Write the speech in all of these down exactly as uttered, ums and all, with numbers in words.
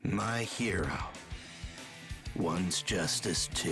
My hero. One's justice too.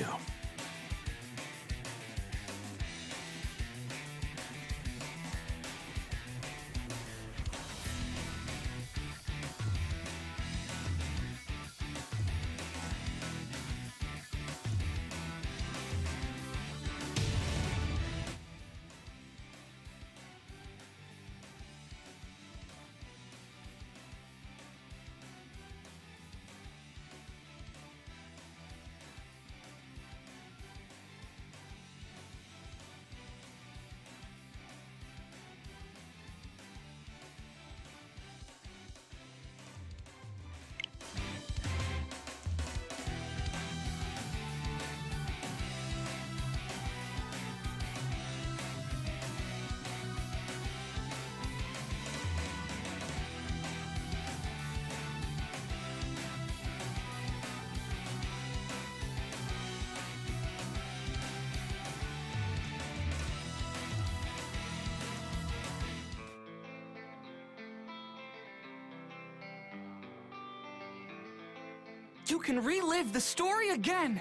You can relive the story again!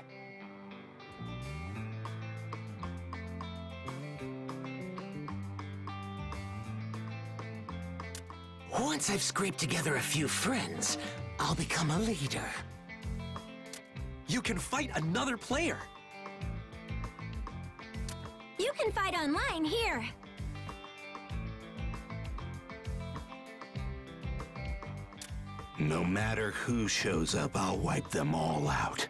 Once I've scraped together a few friends, I'll become a leader. You can fight another player! You can fight online here! No matter who shows up, I'll wipe them all out.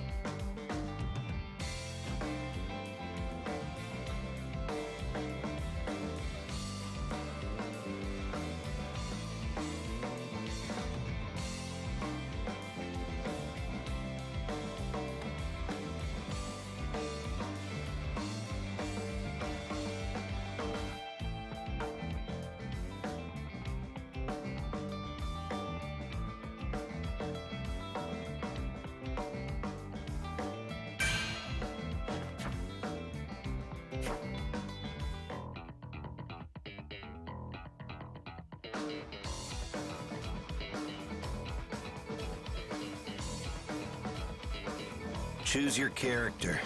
Choose your character.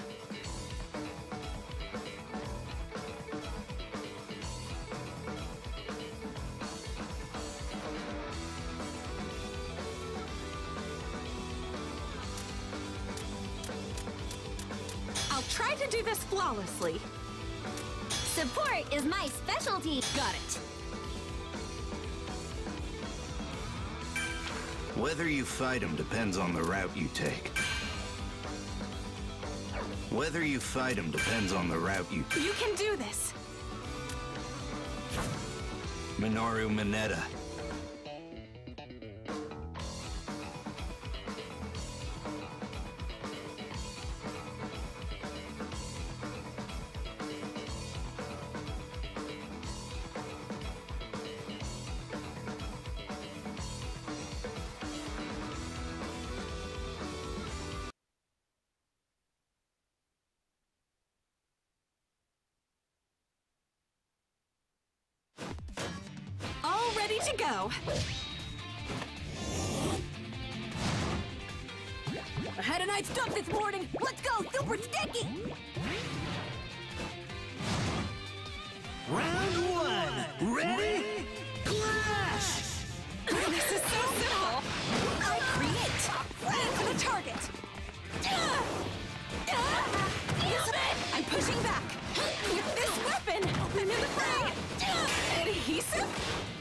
I'll try to do this flawlessly. Support is my specialty. Got it. Whether you fight him depends on the route you take. Whether you fight him depends on the route you take. You can do this! Minoru Mineta. All ready to go! I had a night stuff this morning! Let's go, Super Sticky! Round one! Ready? Clash! This is so simple! I create! Aim for the target! Isn't it? I'm pushing back! With this weapon, I'm in the fray! Adhesive?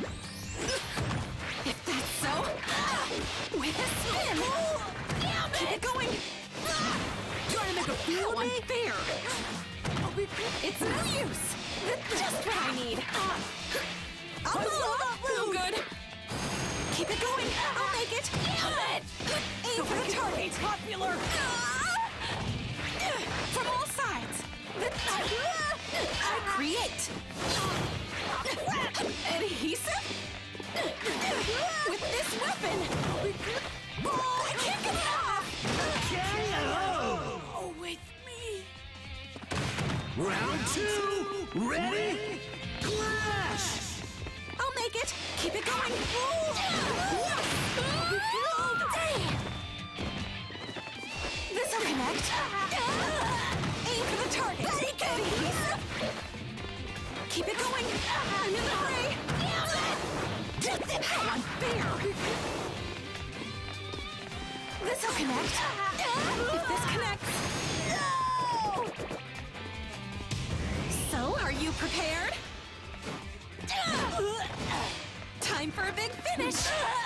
If that's so, with a spin! Keep it going! Trying to make a fool How of me? unfair! It's no use! Just what I need! I'll No good! Keep it going! I'll make it! Aim for the target! Popular! From all sides! I create! Adhesive? With this weapon! Oh, I can't get it off! K O! Oh, with me! Round two! Ready? Clash! I'll make it! Keep it going! Dang! Unfair! This'll connect. If this connects... So, are you prepared? Time for a big finish!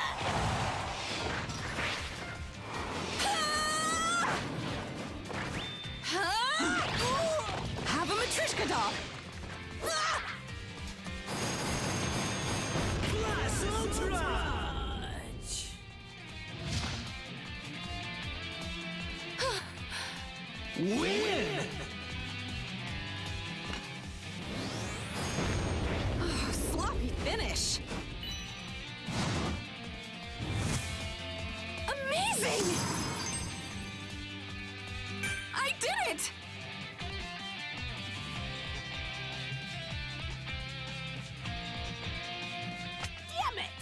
Have a Matryoshka doll! Blast Ultra! Win! Oh, sloppy finish! Amazing! I did it! Damn it!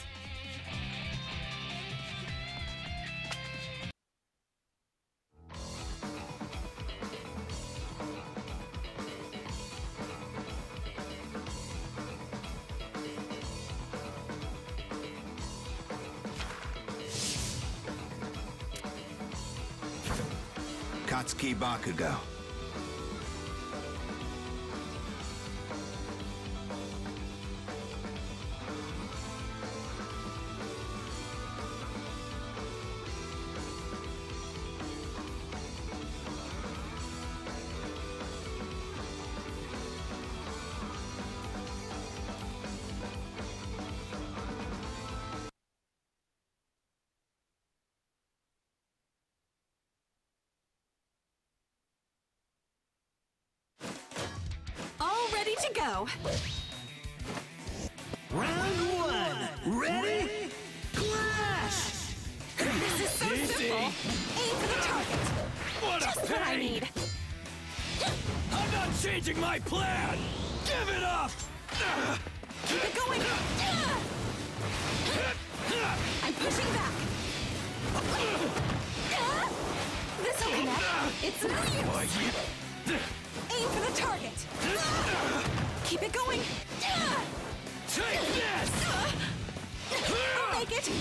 Katsuki Bakugo. All ready to go. Round one! Ready? Clash! This is so simple. Aim for the target. What Just a what I pain! need. I'm not changing my plan! Give it up! Keep it going. I'm pushing back. This'll connect. It's no use. Aim for the target. Keep it going. Take this! I'll make it.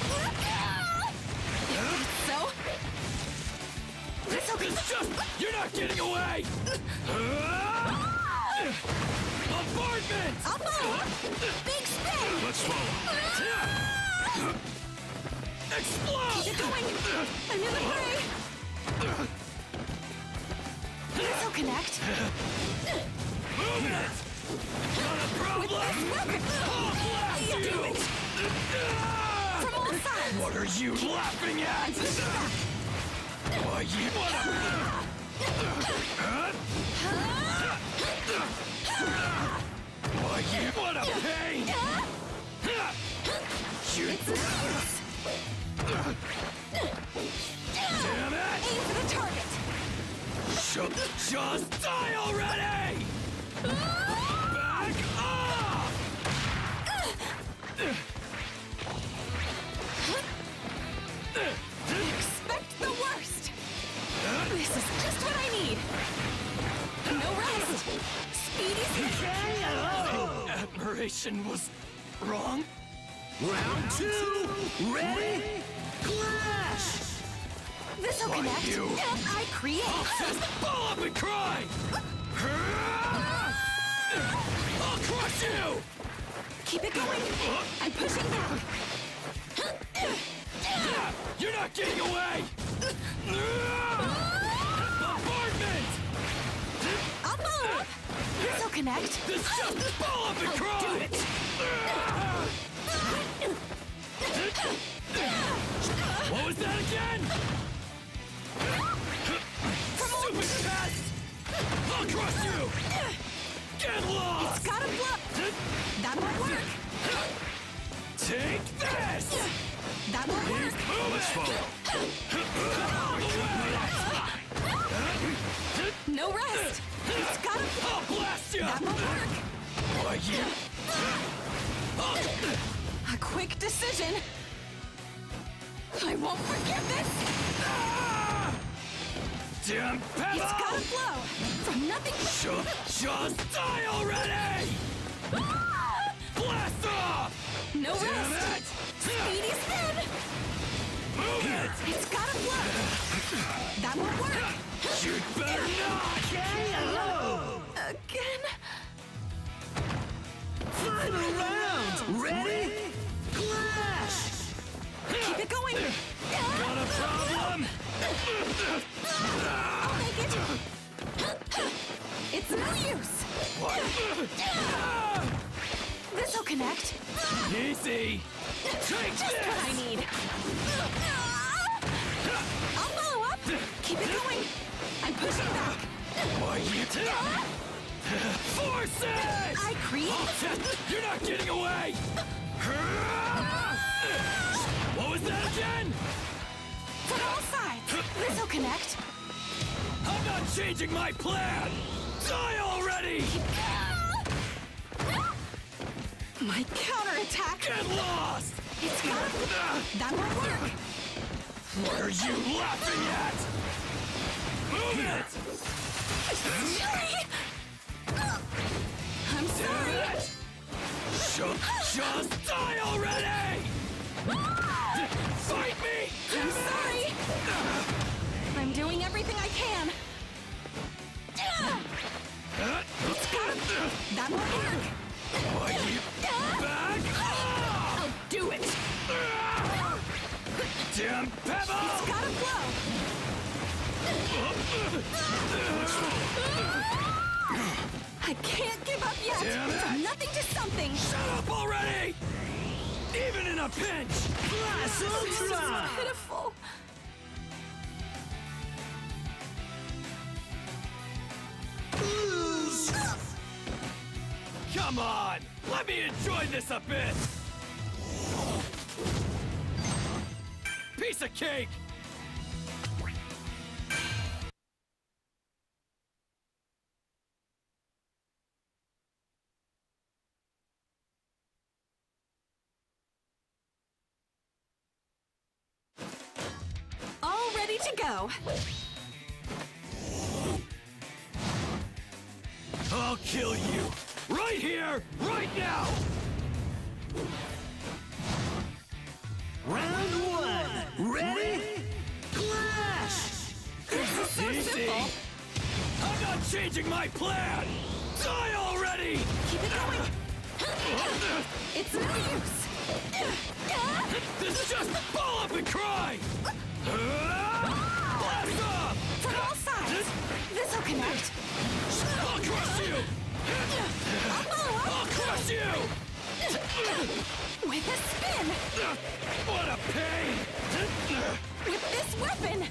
So, this'll be. It's just... You're not getting away! Bombardment! I'll follow. Big spin. Let's follow. Explode! Keep it going. I'm in the fray. This'll connect. Move it! Not a problem! With this weapon. I'll blast You you! do it. From all sides. What are you laughing at? Why, you what a... Why, you what a pain! Shoot! Damn it! Aim for the target. Just, just die already! Back off! Expect the worst. This is just what I need. No rest. Speedy speed. Admiration was wrong. Round two! Ready? Clash! This'll Why connect. you? I create. I'll just ball up and cry! I'll crush you! Keep it going. I'm pushing back. You're not getting away! Bombardment! I'll follow up. This'll connect. This just ball up and I'll cry! do it. What was that again? Stupid pest! I'll crush you! Get lost! It's gotta blow. That won't work. Take this! That won't work. Move Let's it! follow. No rest. It's gotta blow. I'll blast you! That won't work. Why, you... A quick decision. I won't forgive this. Ah! Damn It's Pebble! gotta flow. From nothing but... Just, just die already! Blast off! No Damn rest. it! connect. Easy! Take Just this! what I need. I'll follow up. Keep it going. I'm pushing back. Why you Force it! I create. You're not getting away! What was that again? From all sides. This'll connect. I'm not changing my plan! Die already! My counterattack. Get lost! It's got. That won't work. What are you laughing at? Move it! I'm Damn sorry. it! Just, just die already! Fight me! I'm sorry. I'm doing everything I can. It's got. That won't work. Are you back? I'll do it. Damn pebble! It's gotta flow. I can't give up yet. Damn it. From nothing to something. Shut up already! Even in a pinch! This is so pitiful. Come on! Let me enjoy this a bit! Piece of cake! All ready to go. I'll kill you! Right here! Right now! Round one. Ready? Clash! This is so Easy! simple. I'm not changing my plan! Die already! Keep it going. It's no use. This is just ball up and cry! Blast off! From all sides. This'll connect. I'll crush you! I'll follow up. I'll crush you! With a spin. What a pain! With this weapon.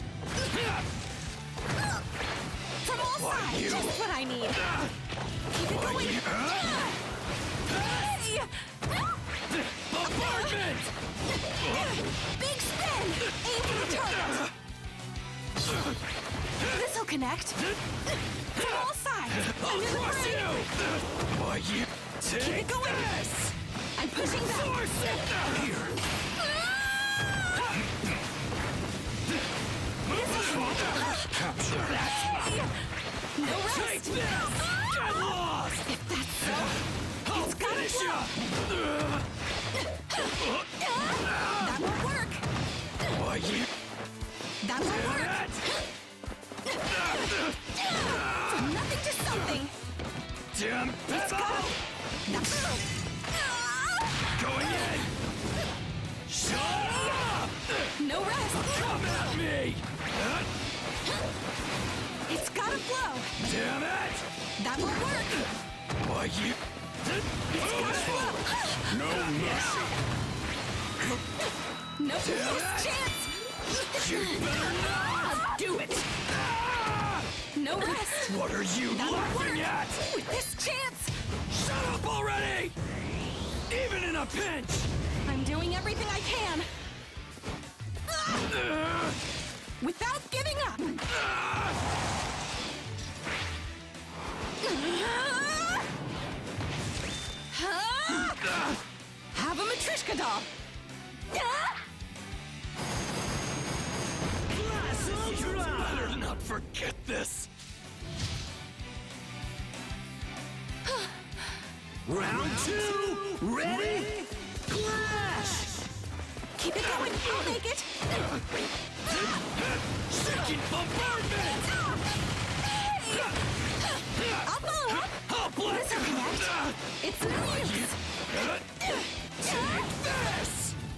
From all Why, sides. you- Just what I need. Keep it Why, going. you- Hey! Bombardment! Big spin. Aim for the target. This'll connect. From all sides. I'll Under the crush brain. you! Why, you take Keep it going. this! I'm pushing back. Force it! Here! Capture that! Hey! No Take rest. this! Get lost! If that's so, I'll it's gotta finish flow. ya! That won't work. Why, you That won't work. it! From nothing to something. Damn pebble! That's Going in! Shut up! no rest. Come at me! It's gotta flow. Damn it! That won't work. Why, you It's gotta flow. No mercy! No Damn last it. chance. You better not! I'll do it. Ah! No rest. What are you That won't laughing work. at? With this chance, Shut up already! Even in a pinch! I'm doing everything I can Uh, without giving up. ah! Ah! Have a Matryoshka doll. You better not forget this! Round two. Ready? Clash! Keep it going. I'll make it. Shaking bombardment! I'll follow up. I'll blast This'll connect. It's no use. Take this!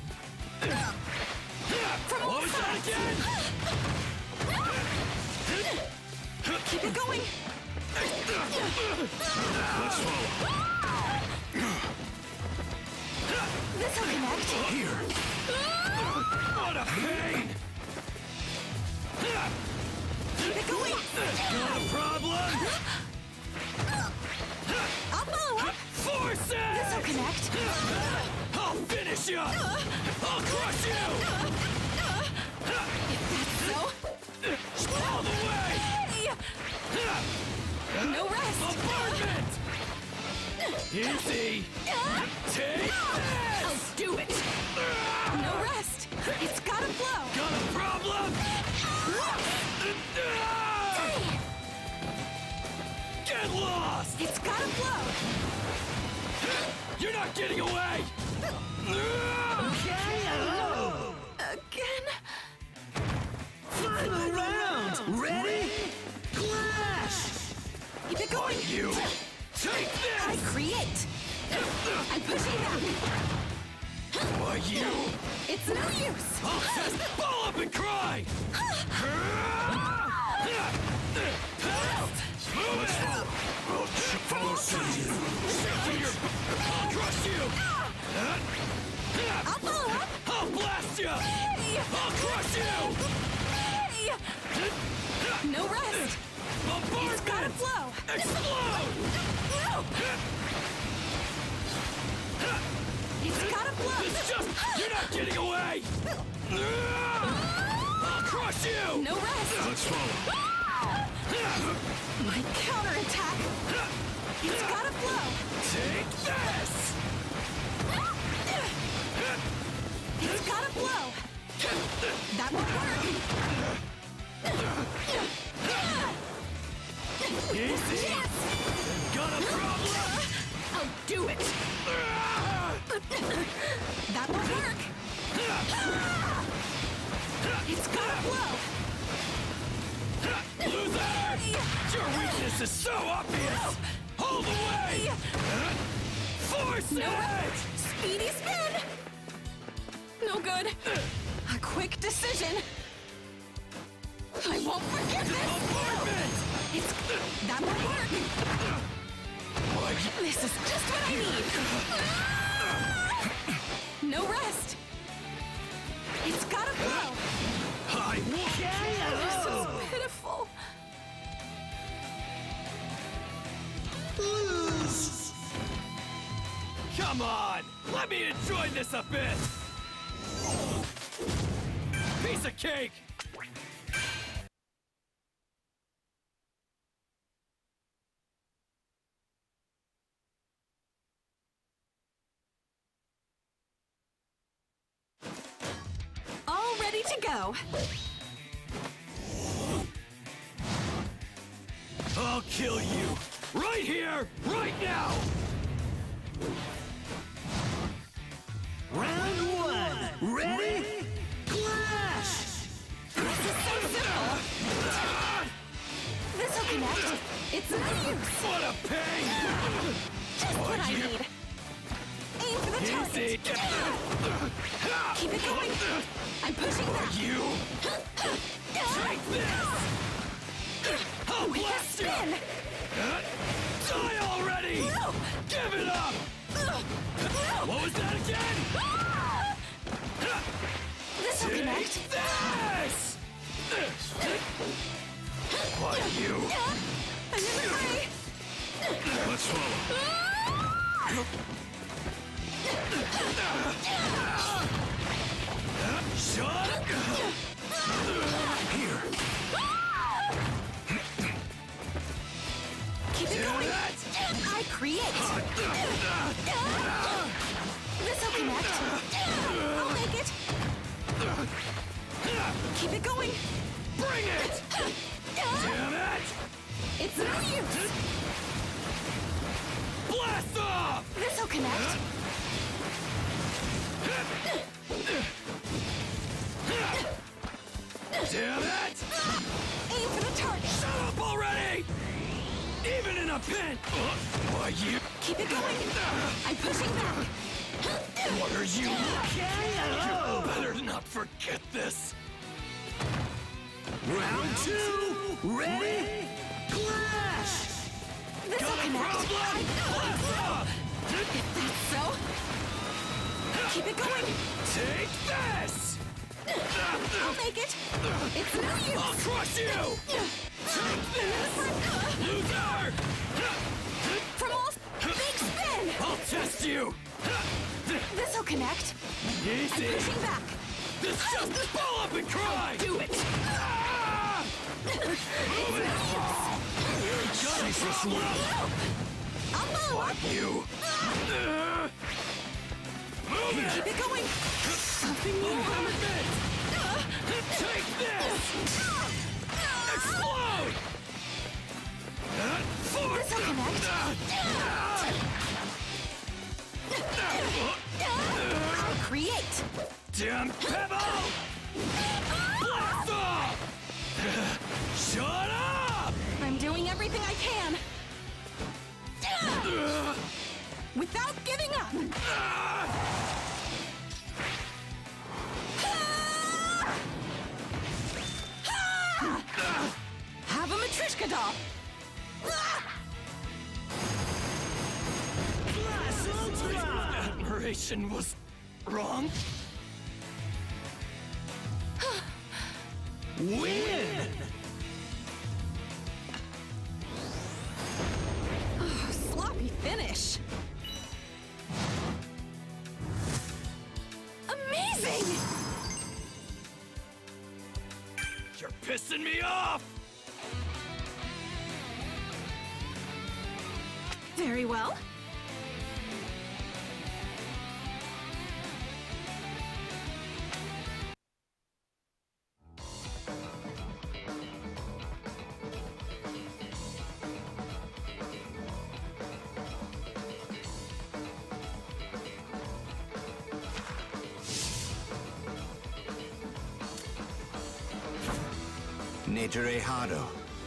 From What all was that sides. again? Keep it going. Let's roll. This'll connect. Here. What a pain! Keep it going. Got a problem? I'll follow up. Force it! This'll connect. I'll finish you! I'll crush you! So, All the way! hey! No rest. Bombardment! Easy! Take this! I'll do it. No rest. It's gotta flow. Got a problem? Get lost! It's gotta flow. You're not getting away! Again? Final round! Ready? Clash! Keep it going. You! Take I this! create. I'm pushing back. Why you? It's no use. I'll just ball up and cry! Move it! Follow suit. Shake your... I'll crush you! I'll follow up. I'll blast you! Hey! I'll crush you! Hey! No rest. Bombardment! It's gotta flow. Explode! It's gotta flow. It's just... You're not getting away! I'll crush you! No rest. Let's follow. My counterattack. It's gotta flow. Take this! It's gotta flow. That won't work. Easy! Yes! Got a problem? I'll do it. That won't work. It's gotta flow. Loser! Your weakness is so obvious! Hold away! Force No it! way. Speedy spin. No good. A quick decision. I won't forget this. Bombardment! It's that won't work. Why, This is just what I need. No rest. It's gotta flow. I This is pitiful. Lose! Come on! Let me enjoy this a bit! Piece of cake! All ready to go. I'll kill you! Right here! Right now! Round one! Ready? Clash! This is so simple. This'll connect. It's no use. What a pain! Just what I need. Aim for the Easy! target. Keep it going. I'm pushing back. You! Take this! I'll Make a blast you! spin. Die already! No. Give it up! What was that again? This'll Take connect. this! Why you? I'm in the fray. Let's follow. Shut up! Here. Keep it Damn going. it! I create. This'll connect. I'll make it. Keep it going. Bring it! Damn it! It's no use. Blast off! This'll connect. Damn it! Aim for the target. Shut up already! Even in a pin! Why you? Keep it going. I'm pushing back. What are you? You better not forget this! Round two! Ready? Clash! This'll Got a connect. problem? Blast off! If that's so, Keep it going! Take this! I'll make it! It's no use! I'll crush you! Take this! Loser! From all... Big spin! I'll test you! This'll connect. Easy! I'm pushing back. This just ball up and cry! Do it! Ah! Jesus, I'll move! fuck you! Uh, Move it! Keep it going! Something warm! Take this! Explode! This'll connect. I'll create! Damn pebble! Blast off! Shut up! I'm doing everything I can! Without giving up! Have a Matryoshka doll! Admiration was wrong. Win! Sloppy finish! Amazing! You're pissing me off! Very well. Nejire Hado.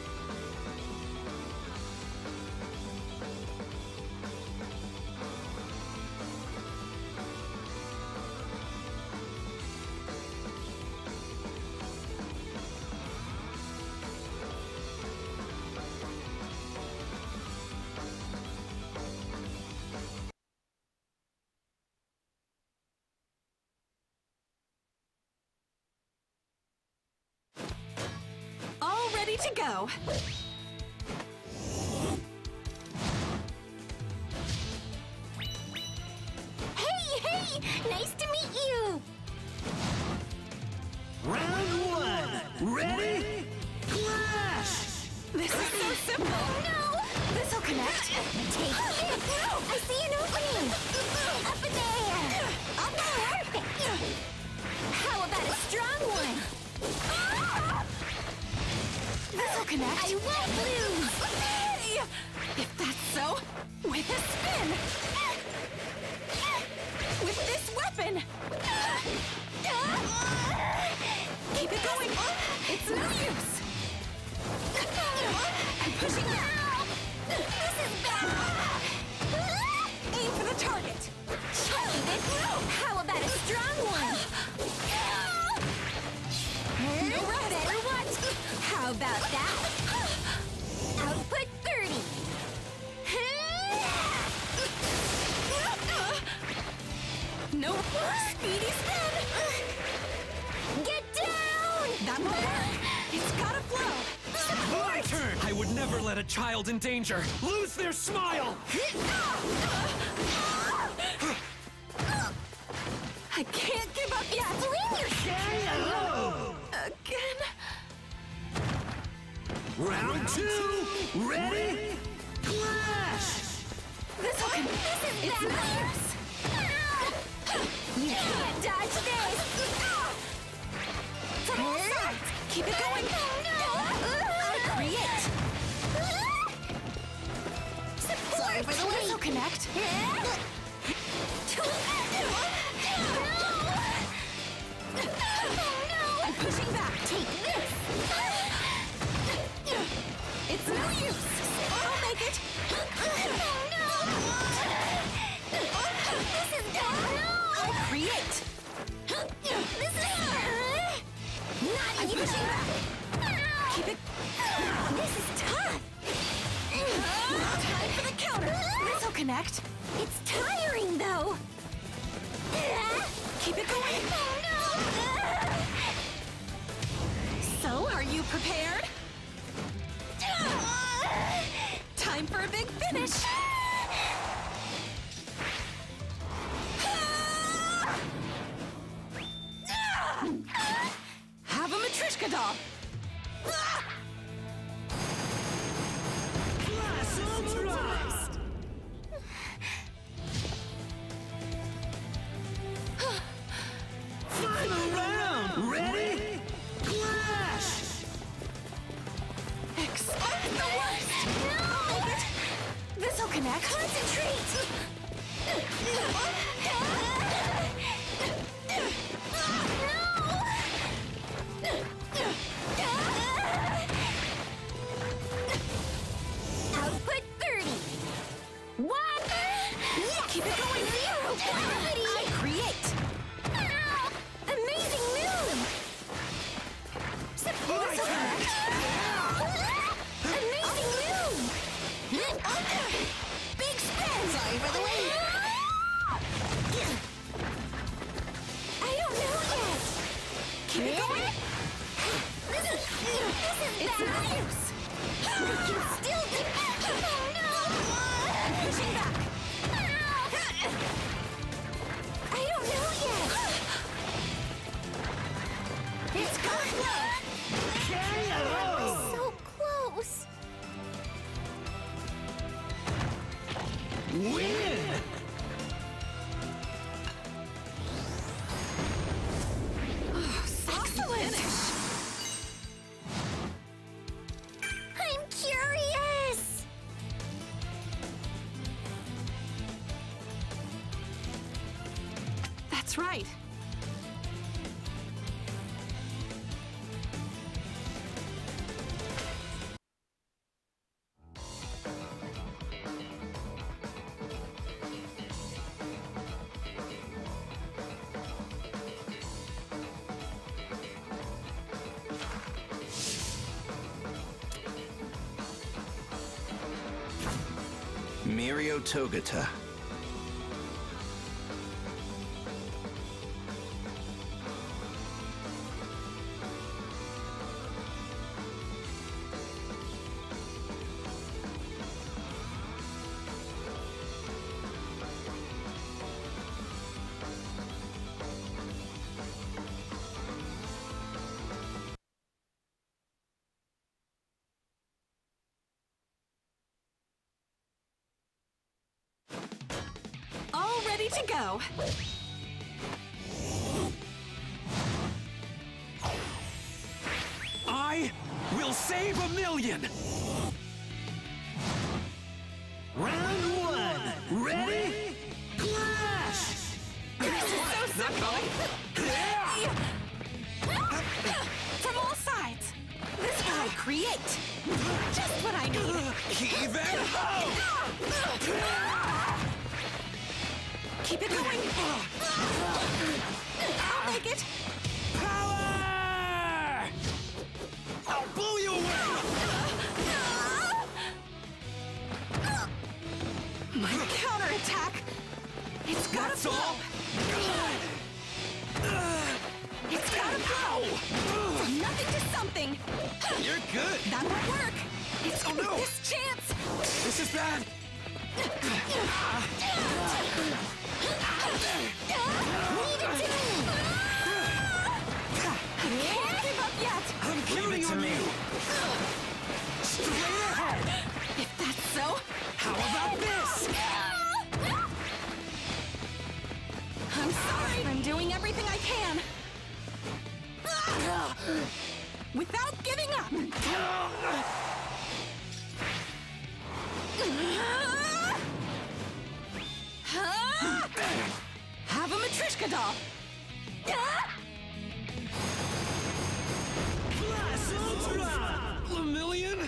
All ready to go. Hey, hey! Nice to meet you! Round one. Ready? Clash! This is so simple. No! This'll connect. Take it! I see an opening! Up in there! Up there! How about a strong one? This'll connect. I won't lose! Hey! If that's so, with a spin! With this weapon! Keep it going! It's no use! I'm pushing now! This is bad! Aim for the target! Try this! How about a strong one? No rest. Better watch! How about that? Output thirty! No speedy spin! Get down! That won't work! It's gotta flow! My turn! I would never let a child in danger lose their smile! I can't give up yet! Again? Round two. Ready? Clash! This'll con- It's no use! You can't dodge this! From all sides! Keep it going! I'll create! Sorry for the This'll wait! connect! I'm pushing back! Take this! It's no use! I'll make it! This is bad! I'll create! This is... Not I'm even... pushing back! Keep it... This is tough! Time for the counter! This'll connect! It's tiring, though! Prepared? Time for a big finish! Have a Matryoshka doll! Class Ultra! Final round! Ready? Clash! Expect the worst! No! This'll connect! Concentrate! Output thirty. One. Keep it going! Zero gravity. I create! Ow. Amazing move. This'll connect! Amazing move. Big spin! Sorry for the wait! I don't know yet. Keep it going! This is this is It's bad. no use! We can still do it. Oh no. Pushing back! I don't know yet. It's gonna flow! So close. Win! Excellent! I'm curious. That's right. Mirio Togata. All ready to go. I will save a million! Round one! Ready? Clash! This is so simple. From all sides. This I create. Just what I need. Even Keep it going. I'll make it. power! I'll blow you away! My counterattack. It's gotta That's flow. all? It's gotta flow. From nothing to something. You're good! That won't work. It's Oh, no. this chance. This is bad! Can't give up yet. I'm counting on you! Straight ahead! If that's so, How about this? I'm sorry. I'm doing everything I can. Without giving up. Have a Matryoshka doll. Class Ultra! A million?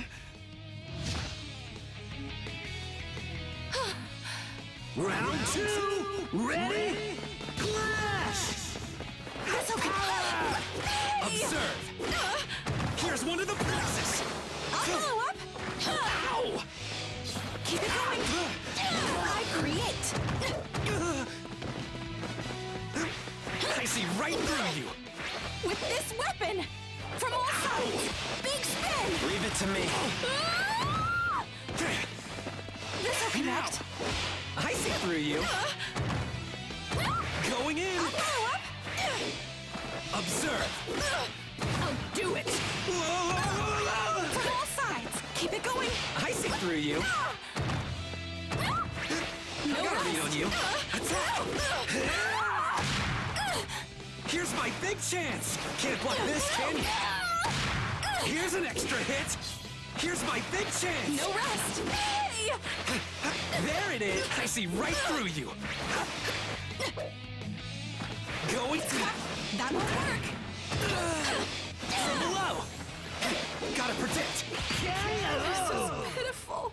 Round two! Ready? Clash! That's okay. Observe! Here's one of the prizes! I'll follow up. Ow! Keep it going. I create. I see right through you! With this weapon. From all sides! Big spin! Leave it to me. Ah! This'll connect. I see through you. Going in. I'll follow up. Observe. I'll do it. From all sides. Keep it going. I see through you. No I got a read on you. Here's my big chance. Can't block this, can you? Here's an extra hit. Here's my big chance. No rest. Hey! There it is. I see right through you. Going That won't work. from below. Gotta predict. This is pitiful.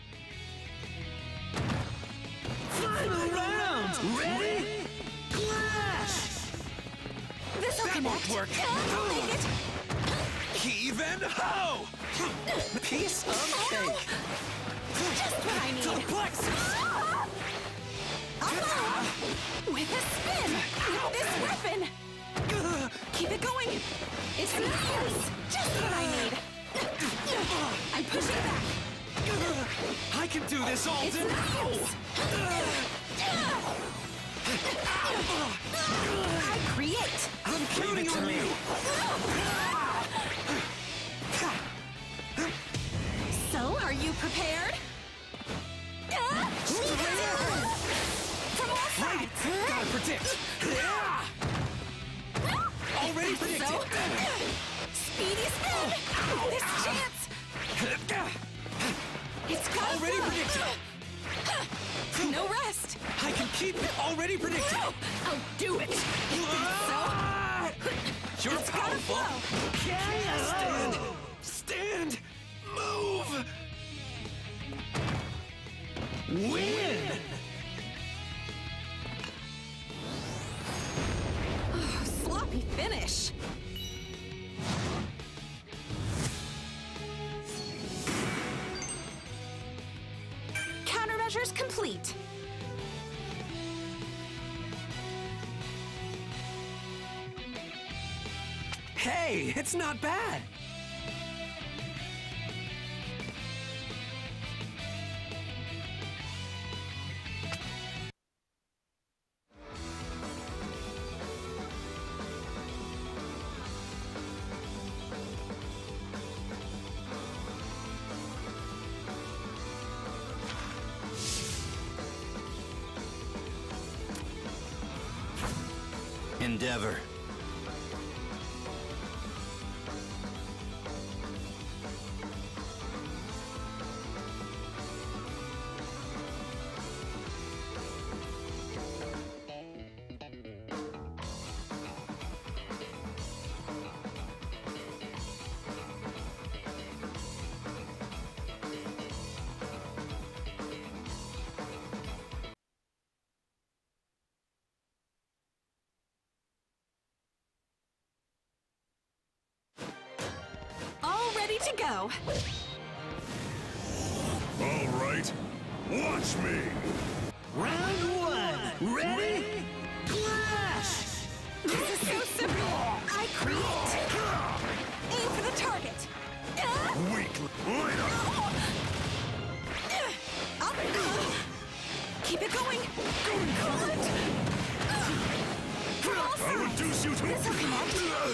Final round. Ready? Clash. This'll That connect. won't work. I'll make it. Heave and ho! Piece of cake. Just what I need. To the plexus. I'll follow. With a spin. With this weapon. Keep it going. It's nice. Just what I need. I'm pushing back. I can do this all It's day. nice. I create. I'm counting it to on me. you. So, are you prepared? From all Right. sides. Gotta predict. Already predicted. So, speedy spin. This chance. It's got Already predicted. No rest. I can keep it. Already predicted. I'll do it. You think so? You're It's gotta powerful. flow. Stand. Stand. Move. Win. Sloppy finish. Countermeasures complete. Hey, it's not bad. Endeavor. All ready to go. All right, watch me! Round one. Ready? Clash. This is so simple. I create. Aim for the target. Weak! Light up! Up. Keep it going. Hold it. From all I'll sides. reduce you to... This'll connect.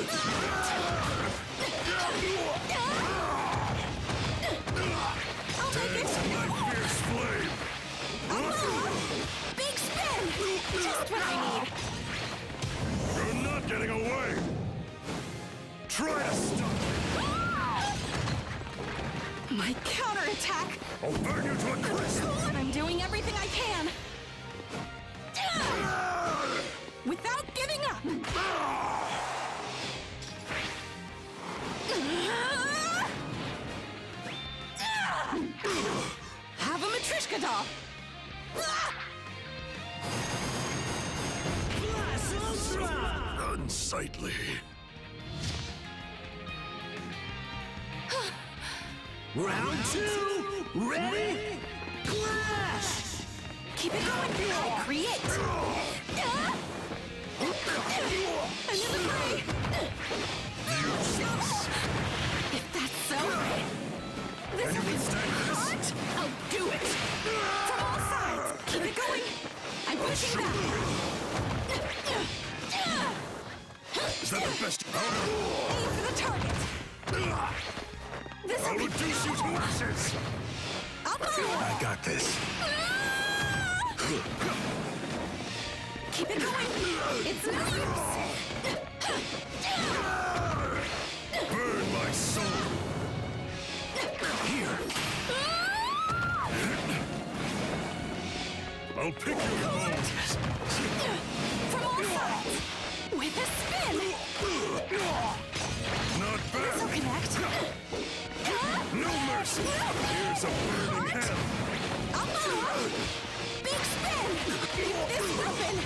I'll take Dance it. my fierce flame! Big spin. Just what I need. You're not getting away! Try to stop me! My counterattack. I'll burn you to a crisp! I'm doing everything I can. Without giving up. Have a Matryoshka doll. Unsightly. Round two. Ready? Clash. Keep it going. I create. I'm in the fray. manifest. Aim for the target. This'll I'll be reduce you to ashes. I'll follow. I got this. Keep it going. It's no use. Burn my soul. Here. I'll pick your bones. From all sides. With a spin. Not This'll bad. connect. No mercy. Here's a burning hell. I'll follow. Big spin. With this weapon.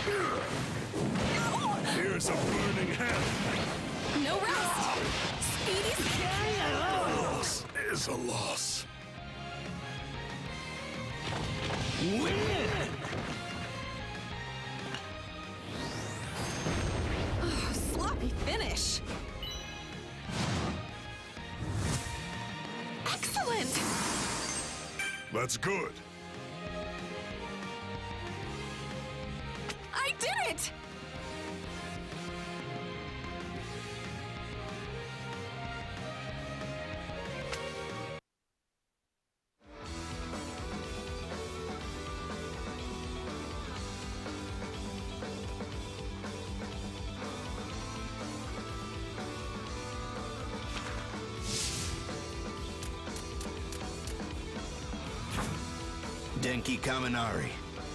Here's a burning hell. No rest. Speedy's Loss is a loss. Win! sloppy finish. Excellent. That's good. I did it. Denki Kaminari.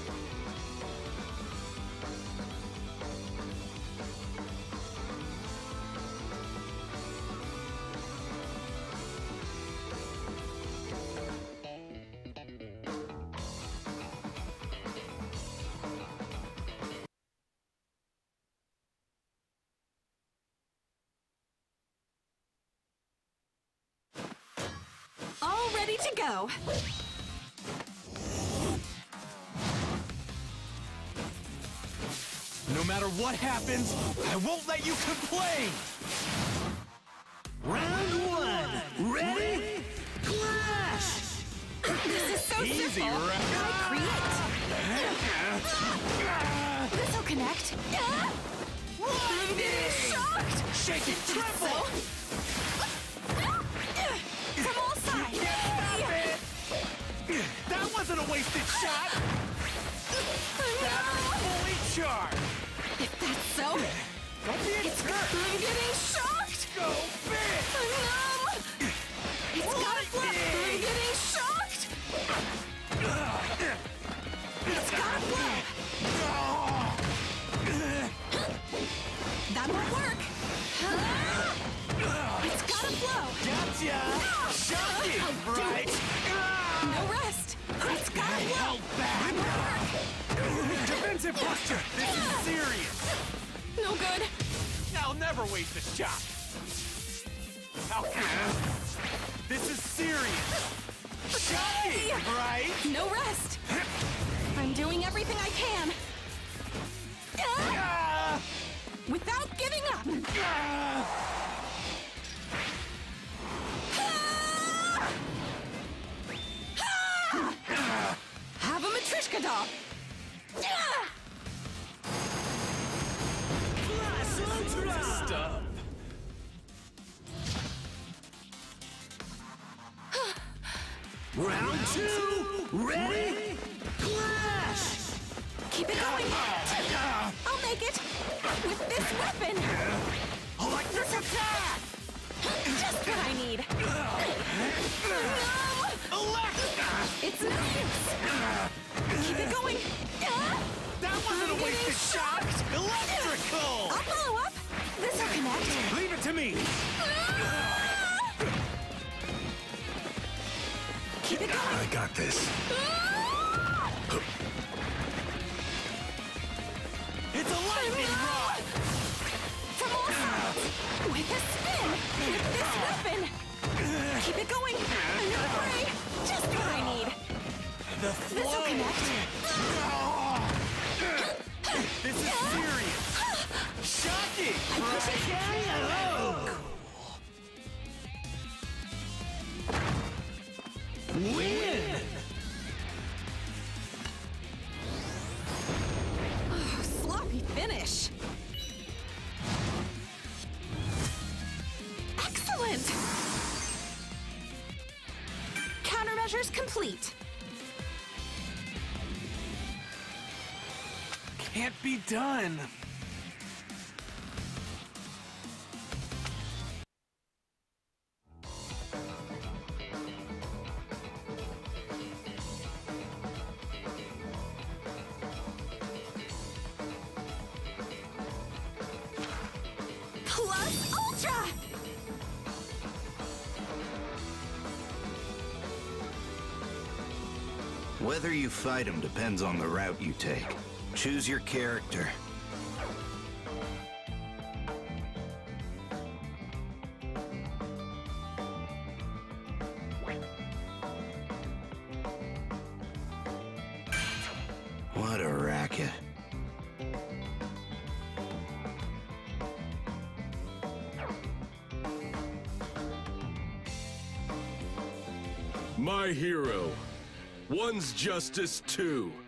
All ready to go. No matter what happens, I won't let you complain! Round one. Ready? Clash! This is so Easy, simple. right? I create. This'll connect. I'm getting shocked. Shake it, triple! From all sides. That wasn't a wasted shot! That's fully charged! If that's so, Don't be a it's jerk! I'm getting shocked. Go big! I'm numb. It's gotta flip. I'm getting shocked. It's gotta flip. That won't work. It's gotta flow. Gotcha! Shocking, right? No rest. It's gotta Hey, flow. held back! Defensive posture! This is serious! No good. I'll never waste a shot! How This is serious! Shocking, right? No rest. I'm doing everything I can. Ah! Without giving up. Ah! Have a Matryoshka doll. Stuff. Round two. Ready? Clash! Keep it going. I'll make it. With this weapon. Electric attack! Just what I need. No! Elect! It's no use. Keep it going. That wasn't a I'm wasted getting shot! Electrical! I'll follow up. This'll connect. Leave it to me! Keep it going. I got this. It's a lightning rod! From all sides. With a spin. With this weapon. Keep it going. I'm not afraid. Just what I need. The This'll flow! connect. This is serious! Shocking! Win! Sloppy finish. Adventures complete. Can't be done. Plus Ultra! Whether you fight him depends on the route you take. Choose your character. What a racket. My hero. One's justice, two.